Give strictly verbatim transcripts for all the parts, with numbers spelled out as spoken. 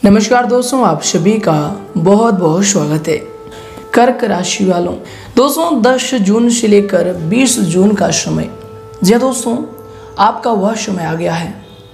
नमस्कार दोस्तों, आप सभी का बहुत बहुत स्वागत है। कर्क राशि वालों, दोस्तों दस जून से लेकर बीस जून का समय, जी दोस्तों आपका वह समय आ गया है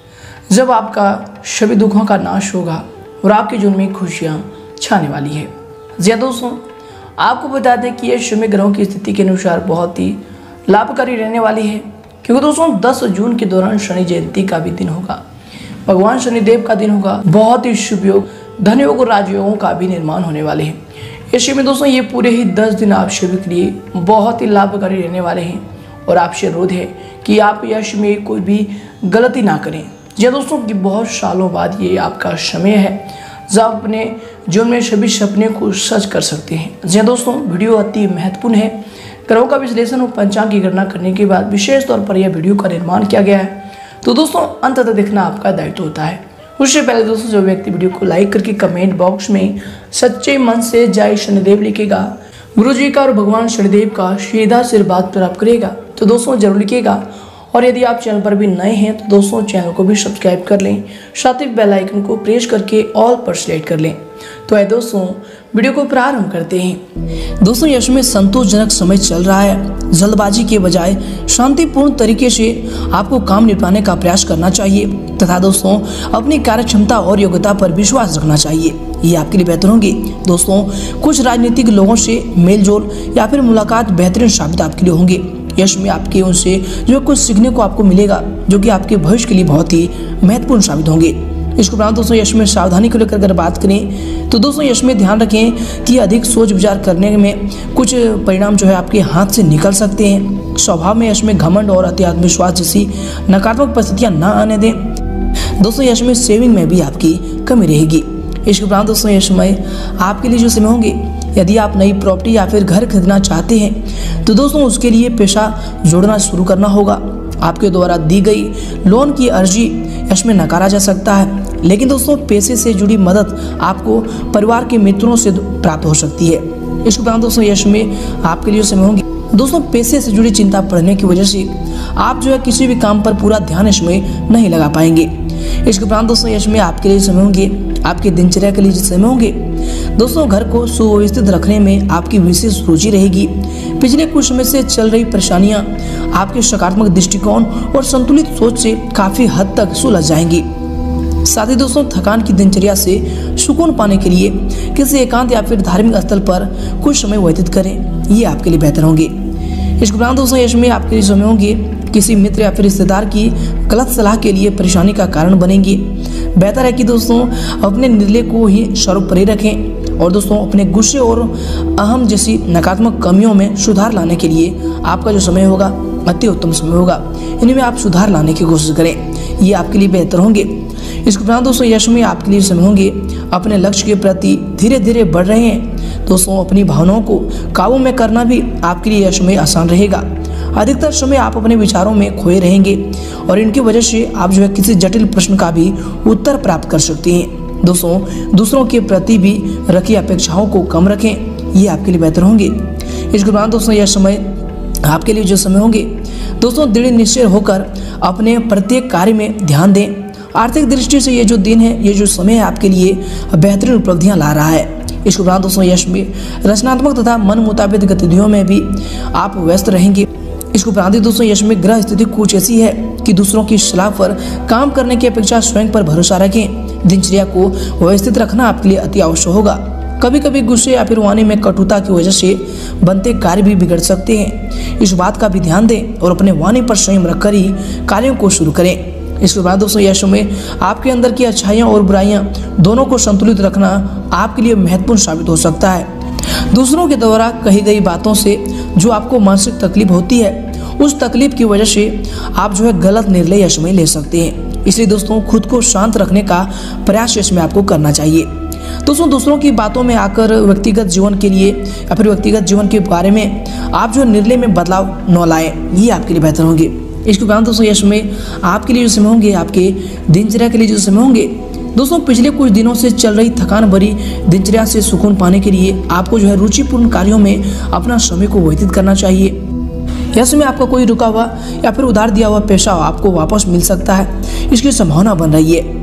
जब आपका सभी दुखों का नाश होगा और आपके जीवन में खुशियाँ छाने वाली है। जी दोस्तों, आपको बता दें कि यह समय ग्रहों की स्थिति के अनुसार बहुत ही लाभकारी रहने वाली है, क्योंकि दोस्तों दस जून के दौरान शनि जयंती का भी दिन होगा, भगवान शनिदेव का दिन होगा। बहुत ही शुभ योग, धन योग और राजयोगों का भी निर्माण होने वाले हैं। ऐसे में दोस्तों ये पूरे ही दस दिन आप सभी के लिए बहुत ही लाभकारी रहने वाले हैं और आपसे अनुरोध है कि आप यश में कोई भी गलती ना करें। जी दोस्तों कि बहुत सालों बाद ये आपका समय है जब आप अपने जीवन में सभी सपने को सच कर सकते हैं। जी दोस्तों, वीडियो अति महत्वपूर्ण है। ग्रहों का विश्लेषण और पंचांग की गणना करने के बाद विशेष तौर पर यह वीडियो का निर्माण किया गया है, तो दोस्तों अंत तक देखना आपका दायित्व होता है। उससे पहले दोस्तों जो व्यक्ति वीडियो को लाइक करके कमेंट बॉक्स में सच्चे मन से जय शनिदेव लिखेगा, गुरु जी का और भगवान शनिदेव का सीधा आशीर्वाद प्राप्त करेगा, तो दोस्तों जरूर लिखिएगा। और यदि आप चैनल पर भी नए हैं तो दोस्तों चैनल को भी सब्सक्राइब कर लें, साथ ही बेल आइकन को प्रेस करके ऑल पर सिलेक्ट कर लें। तो है दोस्तों वीडियो को प्रारंभ करते हैं। दोस्तों यश में संतोषजनक समय चल रहा है। जल्दबाजी के बजाय शांतिपूर्ण तरीके से आपको काम निपटाने का प्रयास करना चाहिए तथा दोस्तों अपनी कार्य क्षमता और योग्यता पर विश्वास रखना चाहिए, ये आपके लिए बेहतर होंगे। दोस्तों कुछ राजनीतिक लोगों से मेलजोल या फिर मुलाकात बेहतरीन साबित आपके लिए होंगे। यश में आपके उनसे जो कुछ सीखने को आपको मिलेगा जो कि आपके भविष्य के लिए बहुत ही महत्वपूर्ण साबित होंगे। इसके उपरांत दोस्तों यश में सावधानी को लेकर अगर बात करें तो दोस्तों यश में ध्यान रखें कि अधिक सोच विचार करने में कुछ परिणाम जो है आपके हाथ से निकल सकते हैं। स्वभाव में यश में घमंड और अति आत्मविश्वास जैसी नकारात्मक परिस्थितियां न आने दें। दोस्तों यश में सेविंग में भी आपकी कमी रहेगी। इसके उपरांत दोस्तों यश में आपके लिए जो समय होंगे, यदि आप नई प्रॉपर्टी या फिर घर खरीदना चाहते हैं तो दोस्तों उसके लिए पैसा जोड़ना शुरू करना होगा। आपके द्वारा दी गई लोन की अर्जी यश में नकारा जा सकता है, लेकिन दोस्तों पैसे से जुड़ी मदद आपको परिवार के मित्रों से प्राप्त हो सकती है। इसके उपरांत दोस्तों यश में आपके लिए समय होंगे, दोस्तों पैसे से जुड़ी चिंता बढ़ने की वजह से आप जो है किसी भी काम पर पूरा ध्यान इसमें नहीं लगा पाएंगे। इसके उपरांत दोस्तों यश में आपके लिए समय होंगे, आपके दिनचर्या के लिए समय होंगे। दोस्तों घर को सुव्यवस्थित रखने में आपकी विशेष रुचि रहेगी। पिछले कुछ समय से चल रही परेशानियां आपके सकारात्मक दृष्टिकोण और संतुलित सोच से काफी हद तक सुलझ जाएंगी। साथ ही दोस्तों थकान की दिनचर्या से सुकून पाने के लिए किसी एकांत या फिर धार्मिक स्थल पर कुछ समय व्यतीत करें, ये आपके लिए बेहतर होंगे। इसके उपरांत दोस्तों यश में आपके लिए समय होंगे किसी मित्र या फिर रिश्तेदार की गलत सलाह के लिए परेशानी का कारण बनेंगे। बेहतर है कि दोस्तों अपने निर्णय को ही सर्वोपरि रखें और दोस्तों अपने गुस्से और अहम जैसी नकारात्मक कमियों में सुधार लाने के लिए आपका जो समय होगा अति उत्तम समय होगा। इनमें आप सुधार लाने की कोशिश करें, ये आपके लिए बेहतर होंगे। इसके उपरांत दोस्तों यश में आपके लिए समय होंगे अपने लक्ष्य के प्रति धीरे धीरे बढ़ रहे हैं। दोस्तों अपनी भावनाओं को काबू में करना भी आपके लिए यश में आसान रहेगा। अधिकतर समय आप अपने विचारों में खोए रहेंगे और इनकी वजह से आप जो है किसी जटिल प्रश्न का भी उत्तर प्राप्त कर सकते हैं। दोस्तों दूसरों के प्रति भी रखी अपेक्षाओं को कम रखें, ये आपके लिए बेहतर होंगे। इसके बाद दोस्तों यह समय आपके लिए जो समय होंगे, दोस्तों दृढ़ निश्चय होकर अपने प्रत्येक कार्य में ध्यान दें। आर्थिक दृष्टि से ये जो दिन है, ये जो समय है आपके लिए बेहतरीन उपलब्धियां ला रहा है। इसके उपरांत दोस्तों यश में रचनात्मक तथा मन मुताबिक गतिविधियों में भी आप व्यस्त रहेंगे। इसके उपरांत दोस्तों यश में ग्रह स्थिति कुछ ऐसी है कि दूसरों की सलाह पर काम करने की अपेक्षा स्वयं पर भरोसा रखें। दिनचर्या को व्यवस्थित रखना आपके लिए अति आवश्यक होगा। कभी कभी गुस्से या फिर वाणी में कटुता की वजह से बनते कार्य भी बिगड़ सकते हैं। इस बात का भी ध्यान दें और अपने वाणी पर संयम रखकर ही कार्यों को शुरू करें। इसके बाद दोस्तों यश में आपके अंदर की अच्छाइयाँ और बुराइयाँ दोनों को संतुलित रखना आपके लिए महत्वपूर्ण साबित हो सकता है। दूसरों के द्वारा कही गई बातों से जो आपको मानसिक तकलीफ होती है, उस तकलीफ की वजह से आप जो है गलत निर्णय यश में ले सकते हैं। इसलिए दोस्तों खुद को शांत रखने का प्रयास यश में आपको करना चाहिए। दोस्तों दूसरों की बातों में आकर व्यक्तिगत जीवन के लिए या फिर व्यक्तिगत जीवन के बारे में आप जो निर्णय में बदलाव न लाएं, ये आपके लिए बेहतर होंगे। इसके बाद दोस्तों यश में आपके लिए जो समय होंगे, आपके दिनचर्या के लिए जो समय होंगे, दोस्तों पिछले कुछ दिनों से चल रही थकान भरी दिनचर्या से सुकून पाने के लिए आपको जो है रुचिपूर्ण कार्यों में अपना समय को व्यतीत करना चाहिए। यह समय आपका कोई रुका हुआ या फिर उधार दिया हुआ पैसा आपको वापस मिल सकता है, इसकी संभावना बन रही है।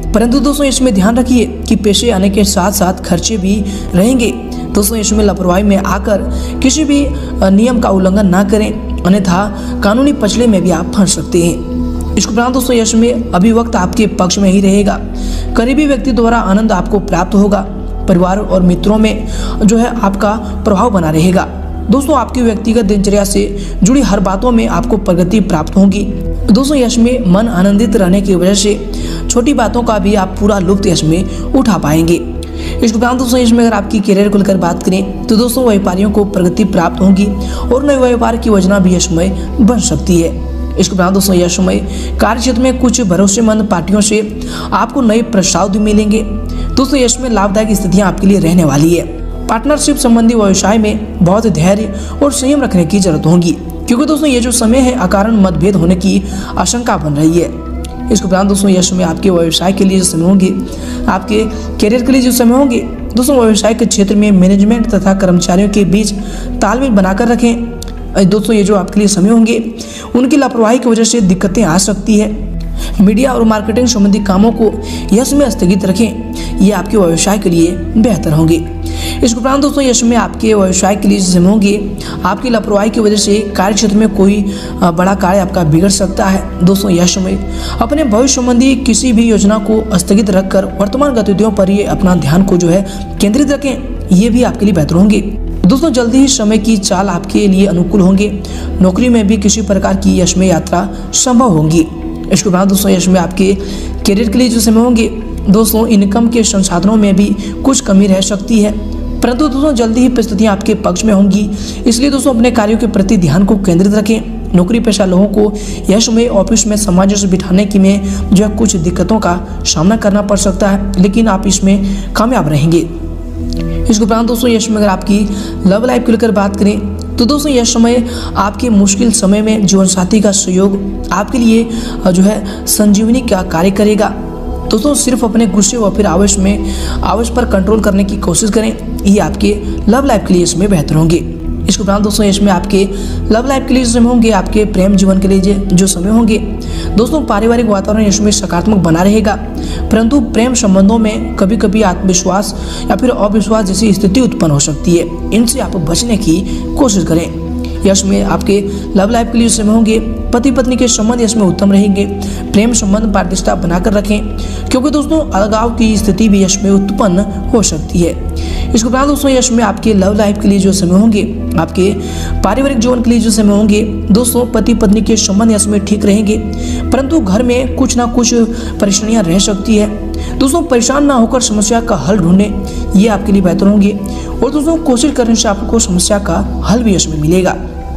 परंतु दोस्तों इसमें ध्यान रखिए कि पैसे आने के साथ साथ खर्चे भी रहेंगे। दोस्तों इसमें लापरवाही में आकर किसी भी नियम का उल्लंघन ना करें, अन्यथा कानूनी पचड़े में भी आप फंस सकते हैं। इसके उपरांत दोस्तों यश में अभी वक्त आपके पक्ष में ही रहेगा। करीबी व्यक्ति द्वारा आनंद आपको प्राप्त होगा। परिवार और मित्रों में जो है आपका प्रभाव बना रहेगा। दोस्तों आपकी व्यक्तिगत दिनचर्या से जुड़ी हर बातों में आपको प्रगति प्राप्त होगी। दोस्तों यश में मन आनंदित रहने की वजह से छोटी बातों का भी आप पूरा लुत्फ यश में उठा पाएंगे। इसके उपरांत दोस्तों इसमें अगर आपकी करियर को लेकर बात करें तो दोस्तों व्यापारियों को प्रगति प्राप्त होगी और नए व्यापार की योजना भी यशमय बन सकती है। इसके उपरांत दोस्तों यशमय कार्य क्षेत्र में कुछ भरोसेमंद पार्टियों से आपको नए प्रस्ताव भी मिलेंगे। दोस्तों यश में लाभदायक स्थितियां आपके लिए रहने वाली है। पार्टनरशिप संबंधी व्यवसाय में बहुत धैर्य और संयम रखने की जरूरत होगी, क्योंकि दोस्तों ये जो समय है अकारण मतभेद होने की आशंका बन रही है। इसके उपरांत दोस्तों यश में आपके व्यवसाय के लिए जो समय होंगे, आपके करियर के लिए जो समय होंगे, दोस्तों व्यवसाय के क्षेत्र में मैनेजमेंट तथा कर्मचारियों के बीच तालमेल बनाकर रखें। दोस्तों ये जो आपके लिए समय होंगे उनकी लापरवाही की वजह से दिक्कतें आ सकती है। मीडिया और मार्केटिंग संबंधी कामों को यश में स्थगित रखें, ये आपके व्यवसाय के लिए बेहतर होंगे। इसके उपरांत दोस्तों यश में आपके व्यवसाय के लिए समय होंगे, आपकी लापरवाही की वजह से कार्य क्षेत्र में कोई बड़ा कार्य आपका बिगड़ सकता है। दोस्तों यश में अपने भविष्य संबंधी किसी भी योजना को स्थगित रखकर वर्तमान गतिविधियों पर ही अपना ध्यान को जो है केंद्रित रखें, ये भी आपके लिए बेहतर होंगे। दोस्तों जल्दी ही समय की चाल आपके लिए अनुकूल होंगे। नौकरी में भी किसी प्रकार की यश में यात्रा संभव होगी। इसके बाद दोस्तों यश में आपके करियर के लिए जो समय होंगे, दोस्तों इनकम के संसाधनों में भी कुछ कमी रह सकती है, परंतु दोस्तों जल्दी ही परिस्थितियां आपके पक्ष में होंगी। इसलिए दोस्तों अपने कार्यों के प्रति ध्यान को केंद्रित रखें। नौकरी पेशा लोगों को यश में ऑफिस में समाज से बिठाने की में जो है कुछ दिक्कतों का सामना करना पड़ सकता है, लेकिन आप इसमें कामयाब रहेंगे। इसके उपरांत दोस्तों यश में अगर आपकी लव लाइफ को लेकर बात करें तो दोस्तों यह समय आपके मुश्किल समय में जीवन साथी का सहयोग आपके लिए जो है संजीवनी का कार्य करेगा। दोस्तों सिर्फ अपने गुस्से व फिर आवेश में आवेश पर कंट्रोल करने की कोशिश करें, ये आपके लव लाइफ के लिए इसमें बेहतर होंगे। इसके उपरांत दोस्तों इसमें आपके लव लाइफ के लिए समय होंगे, आपके प्रेम जीवन के लिए जो समय होंगे, दोस्तों पारिवारिक वातावरण इसमें सकारात्मक बना रहेगा, परंतु प्रेम संबंधों में कभी कभी आत्मविश्वास या फिर अविश्वास जैसी स्थिति उत्पन्न हो सकती है। इनसे आप बचने की कोशिश करें। यश में आपके लव लाइफ के लिए समय होंगे, पति पत्नी के संबंध इसमें उत्तम रहेंगे। प्रेम संबंध पारदर्शिता बनाकर रखें, क्योंकि दोस्तों अलगाव की स्थिति भी यश में उत्पन्न हो सकती है। इसके उपरांत दोस्तों यश में आपके लव लाइफ के लिए जो समय होंगे, आपके पारिवारिक जीवन के लिए जो समय होंगे, दोस्तों पति पत्नी के संबंध यश में ठीक रहेंगे, परंतु घर में कुछ ना कुछ परेशानियां रह सकती है। दोस्तों परेशान ना होकर समस्या का हल ढूंढने, ये आपके लिए बेहतर होंगे और दोस्तों कोशिश करने से आपको समस्या का हल भी यश में मिलेगा।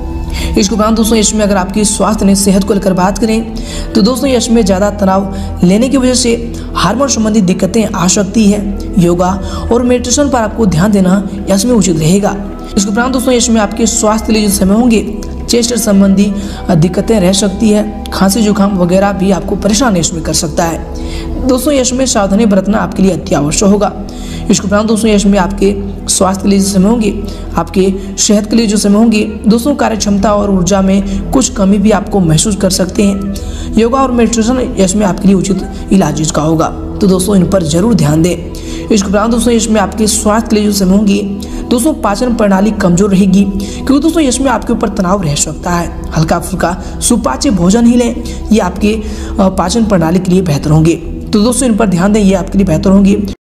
इसके उपरांत दोस्तों यश में अगर आपकी स्वास्थ्य ने सेहत को लेकर बात करें तो दोस्तों यश में ज़्यादा तनाव लेने की वजह से हार्मोन संबंधी दिक्कतें आ सकती है। योगा और मेडिटेशन पर आपको ध्यान देना यश में उचित रहेगा। इसके उपरांत दोस्तों यश में आपके स्वास्थ्य के लिए जो समय होंगे, चेस्ट संबंधी दिक्कतें रह सकती है, खांसी जुकाम वगैरह भी आपको परेशान इसमें कर सकता है। दोस्तों यश में सावधानी बरतना आपके लिए अति आवश्यक होगा। इसके उपरांत दोस्तों यश में आपके स्वास्थ्य के लिए जो समय होंगे, आपके सेहत के लिए जो समय होंगे, दोस्तों कार्य क्षमता और ऊर्जा में कुछ कमी भी आपको महसूस कर सकते हैं। योगा और मेडिटेशन यश में आपके लिए उचित इलाज इसका होगा, तो दोस्तों इन पर जरूर ध्यान दें। इसके उपरांत दोस्तों इसमें आपके स्वास्थ्य के लिए जो समय होंगी, दोस्तों पाचन प्रणाली कमजोर रहेगी, क्योंकि दोस्तों इसमें आपके ऊपर तनाव रह सकता है। हल्का फुल्का सुपाच्य भोजन ही लें, ये आपके पाचन प्रणाली के लिए बेहतर होंगे, तो दोस्तों इन पर ध्यान दें, ये आपके लिए बेहतर होंगी।